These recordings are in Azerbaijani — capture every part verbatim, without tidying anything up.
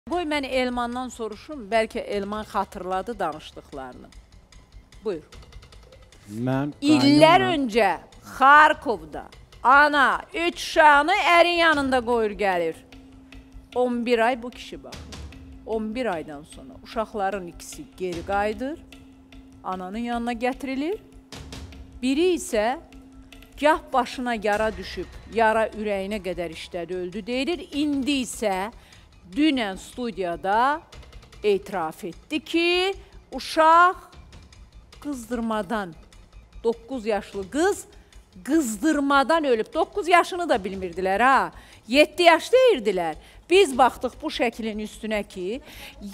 Qoy mən Elmandan soruşum, bəlkə Elman xatırladı danışdıqlarını. Buyur. Mən İllər öncə Xarkovda ana üç uşağını ərin yanında qoyur gəlir. on bir ay bu kişi baxır. on bir aydan sonra uşaqların ikisi geri qayıdır, ananın yanına gətirilir. Biri isə gah başına yara düşüb, yara ürəyinə qədər işlədi, öldü deyilir. İndi isə dünən studiyada etiraf etdi ki, uşaq qızdırmadan, doqquz yaşlı qız qızdırmadan ölüb. doqquz yaşını da bilmirdilər ha, yeddi yaş deyirdilər. Biz baxdıq bu şəklin üstünə ki,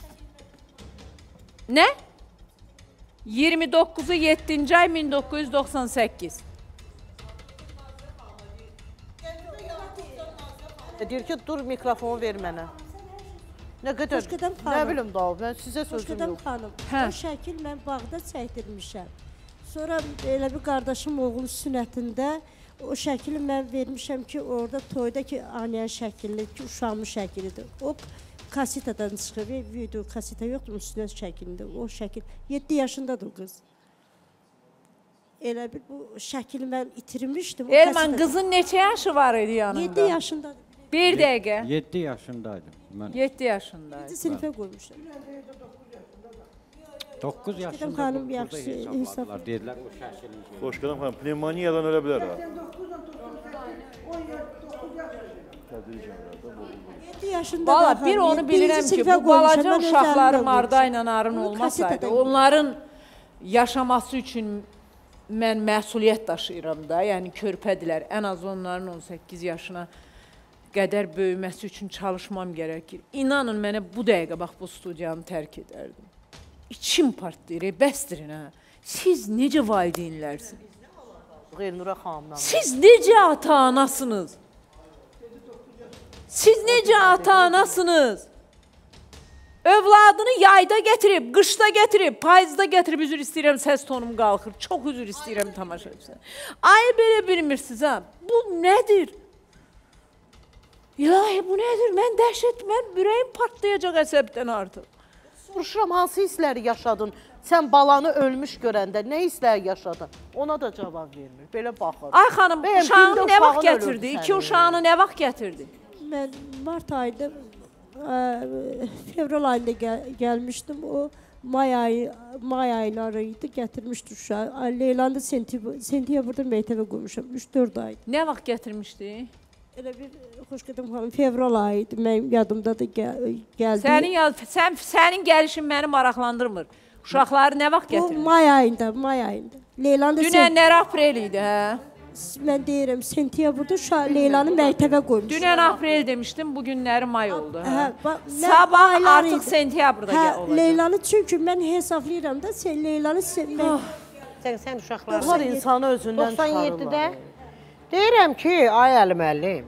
nə? iyirmi doqquzu yeddinci ay min doqquz yüz doxsan səkkiz. Deyir ki, dur mikrofonu ver mənə. Nə qədər, nə bilim da, mən sizə sözüm yox. Xanım, o şəkil mən bağda çəkdirmişəm. Sonra elə bir qardaşım oğlu sünətində o şəkili mən vermişəm ki, orada toyda ki, aniyən şəkilli, ki, uşağımın şəkilidir. O kasetadan çıxır, video kaseta yoxdur, sünət şəkilində, o şəkil. yeddi yaşındadır o qız. Elə bir bu şəkili mən itirmişdim. Elman, qızın neçə yaşı var idi yanında? yeddi yaşındadır. Bir dəqiqə. yeddi yaşındaydım. yeddi yaşındaydım. yeddi sinifə qoymuşam. doqquz yaşında xanım yaxşı hesab. Deyirlər o şəkilin. Xoş gələm xanım, pneumoniyadan ölə bilər ha. yeddi yaşında Valla bir onu bilirəm ki, bu balaca uşaqların Marda ilə Arın olmasaydı, onların yaşaması üçün mən məsuliyyət daşıyıram da, yəni körpədilər, ən az onların on səkkiz yaşına qədər böyüməsi üçün çalışmam gərəkir. İnanın mənə bu dəqiqə bax bu studiyanı tərk edərdim. İçim partlayır, bəsdirin ha. Siz necə valideynlərsiniz? Elnura xanımdan. Siz necə ata-anasınız? Siz necə ata-anasınız? Övladını yayda gətirib, qışda gətirib, payızda gətirib, üzr istəyirəm, səs tonum qalxır. Çox üzr istəyirəm tamaşaçılar. Ay, belə bilmirsiniz ha, bu nədir? İlahi, bu nədir? Mən dəhşət, mən ürəyim partlayacaq əsəbdən artıq. Soruşuram, hansı hissləri yaşadın? Sən balanı ölmüş görəndə nə hissləri yaşadın? Ona da cavab vermir, belə baxır. Ay xanım, uşağını nə vaxt gətirdi? İki uşağını nə vaxt gətirdi? Mən mart ayında, fevral ayında gəl gəlmişdim. O may, ayı, may ayları idi, gətirmişdi uşağı. Leylanı sentyabrda məktəbə qoymuşam, üç dörd aydı. Nə vaxt gətirmişdi? Elə bir, xoş gedəm xanım, fevral ayı idi, mənim yadımda da gəldi. Sənin, sən, sənin gəlişin məni maraqlandırmır. Uşaqları nə vaxt gətirmişdi? O may ayında, may ayında. Leylanı Dünənlər aprel idi, hə? Mən deyirəm, sentyabrda Leylanı məktəbə qoymuşam. Dünən aprel demişdim, bugünləri may oldu. Hə? Hə, Sabah artıq sentyabrda hə, olacaq. Leylanı, çünki mən hesablayıram da, sən Leylanı... Mən... Sən, sən uşaqlar... Bunlar insanı özündən doxsan yeddidə deyirəm ki, ay Əli müəllim,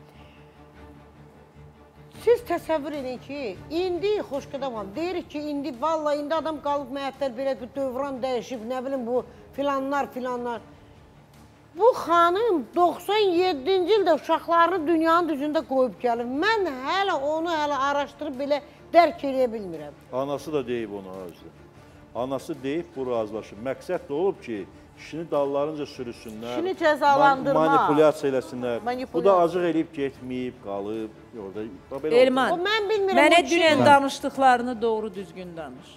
siz təsəvvür edin ki, indi xoş qədəməm, deyirik ki, indi vallahi indi adam qalıb məhəttəl belə bir dövran dəyişib, nə bilim bu filanlar filanlar. Bu xanım doxsan yeddinci ildə uşaqlarını dünyanın düzündə qoyub gəlir. Mən hələ onu hələ araşdırıb belə dərk edə bilmirəm. Anası da deyib ona özü. Anası deyib bu razılaşıb. Məqsəd də olub ki, kişini dallarınca sürüsünlər, Kişini cəzalandırma. Manipulasiya eləsinlər. Manipulasiya. Bu da acıq eləyib getməyib, qalıb. Orada, Elman, O, mən bilmirəm, mənə o dünən şey- danışdıqlarını doğru düzgün danış.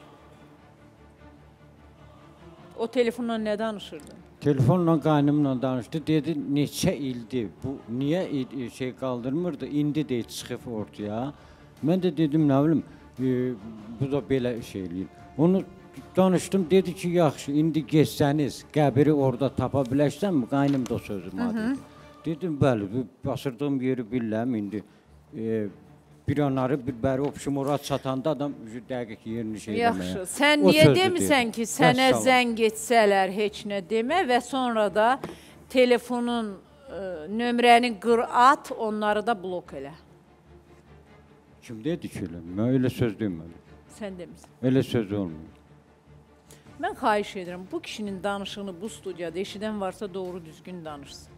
O telefonla nə danışırdın? Telefonla qaynımla danışdı, dedi neçə ildir, bu niyə şey qaldırmırdı, indi də çıxıb ortaya. Mən də dedim, nə bilim, e, bu da belə şey eləyir. Onu danışdım, dedi ki, yaxşı, indi geçsəniz, qəbiri orada tapa bilərsənmi? Qaynım da sözüm adı. Dedim, bəli, basırdığım yeri bilirəm, indi e, bir anarı, bir bəri opşum oraya çatanda adam dəqiq yerini şey eləməyə. Yaxşı, sən niyə demisən ki, sənə zəng etsələr heç nə demə və sonra da telefonun e, nömrəni qır at, onları da blok elə. Kim dedi ki, elə? Mən elə söz demədim. Sən demisən. Elə söz olmuyor. Mən xahiş edirəm, bu kişinin danışığını bu studiyada eşidən varsa doğru düzgün danışsın.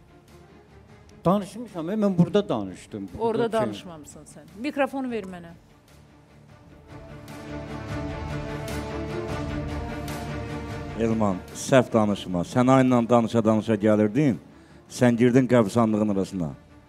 Danışmışam, mən burada danışdım. Orada danışmamısan sən. Mikrofonu ver mənə. Elman, səhv danışma. Sən aynla danışa-danışa gəlirdin, sən girdin qəbristanlığın arasına.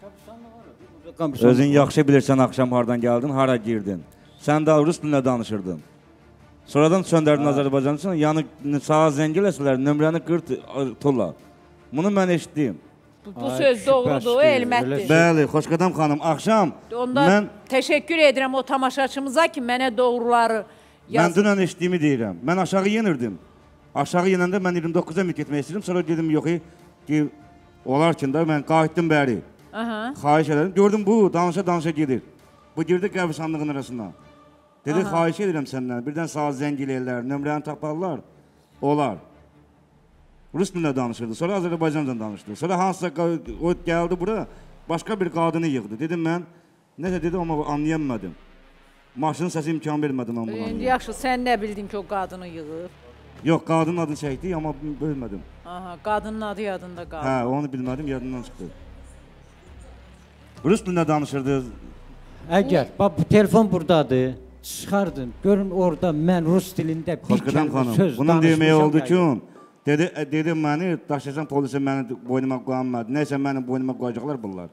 Özün yaxşı bilirsən, axşam hardan gəldin, hara girdin. Sən də rus dilində danışırdın. Sonradan söndərdin Azərbaycançısın, yəni sağa zəng eləsələr, nömrəni qırt tulla. Bunu mən eşitdim. Bu, bu söz doğrudur, elmətdir. Bəli, Xoşqədəm xanım, axşam Onda mən... təşəkkür edirəm o tamaşaçımıza ki, mənə doğruları Mən dünən eşitdiyimi deyirəm. Mən aşağı yenirdim. Aşağı yenəndə mən iyirmi doqquza mit getmək istəyirdim. Sonra dedim, yox, ki, olar ki, mən qayıtdım bəri. Xahiş edirəm. Gördüm, bu danışa-danışa gedir. Bu girdi qəbristanlığın arasına. Dedi, xahiş edirəm səndən. Birdən sağa zəng eləyirlər, nömrəni taparlar. Olar. Rus dilində danışırdı. Sonra Azərbaycanca danışdı. Sonra hansısa o gəldi bura, başqa bir qadını yığdı. Dedim mən, nəsə dedim, amma anlayamadım. Maşının səsi imkan vermədim mən bunu. İndi yaxşı, sən nə bildin ki, o qadını yığır? Yox, qadının adını çəkdik, amma bölmədim. Aha, qadının adı yadında qaldı. Hə, onu bilmədim, yadından çıxdı. Rus dilində danışırdı. Əgər, bax, bu telefon buradadır, çıxardın, görün orada mən rus dilində bir Xoşqədəm kəlmə xanım, söz bunun deməyi oldu danışmışam. ki, dedi, dedi məni, daşlaşan polisi məni boynuma qoyamadı. Nəysə mənim boynuma qoyacaqlar bunlar.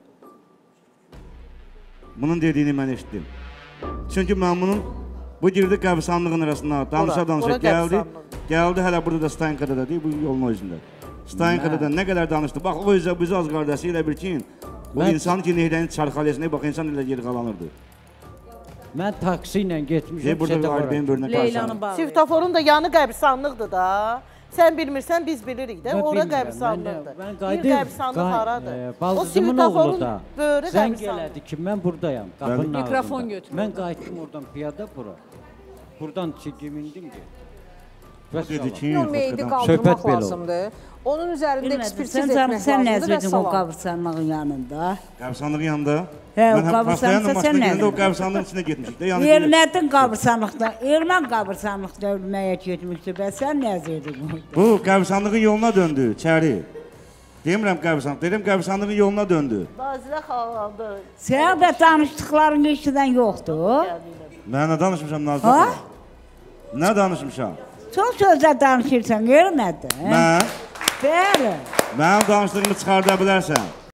Bunun dediyini mən eşitdim. Çünki mən bunun, bu girdi qəbristanlığın arasına, danışa-danışa gəldi. Gəldi, hələ burada da Stayinkada da deyil, bu yolun özündə. Stayinkada da nə qədər danışdı. Bax, o yüzden biz az qardaşı ilə bir ki, o insan ki, neydəni çarxaliyasına, bax, insan ilə yer qalanırdı. Mən taksi ilə getmişəm, Leylanı bağlayır. Svetoforun da yanı qəbristanlıqdır da. Sən bilmirsən, biz bilirik də. Ora qəbristanlıqdır. Bir qəbristanlıq haradır. O svetoforun böyrü qəbristanlıqdır. Zəng elədi ki, mən buradayam, qapının ağzında. Mikrofon götür. Mən qayıtdım oradan piyada bura. Buradan çekimindim ki. Dedi ki, o meyidi qaldırmaq lazımdır. Onun üzərində ekspertiz etmək lazımdır. Sən nəzvedin o qabristanlığın yanında? Qabristanlığın yanında? Hə, o qabristanlıqda sən nədir? O qabristanlığın içində getmişdik. Ermədin qabristanlıqda, Ermən qabristanlıqda ölməyə getmişdi. Bəs sən nəzvedin? Bu, qabristanlığın yoluna döndü, çəri. Demirəm qabristanlıq, dedim qabristanlığın yoluna döndü. Nazirə xalandı. Sən də danışdıqların işidən yoxdur. Mən nə danışmışam Nazirə xalan? Nə danışmışam? Çox sözlə danışırsan, görmədin? Mən? Bəli. Mənim danışdığımı çıxarda bilərsən.